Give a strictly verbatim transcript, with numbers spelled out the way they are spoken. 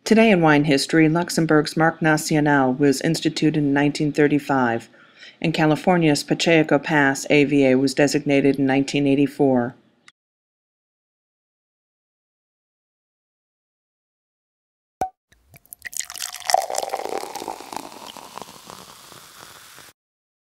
Today in wine history, Luxembourg's Marque Nationale was instituted in nineteen thirty-five, and California's Pacheco Pass A V A was designated in nineteen eighty-four.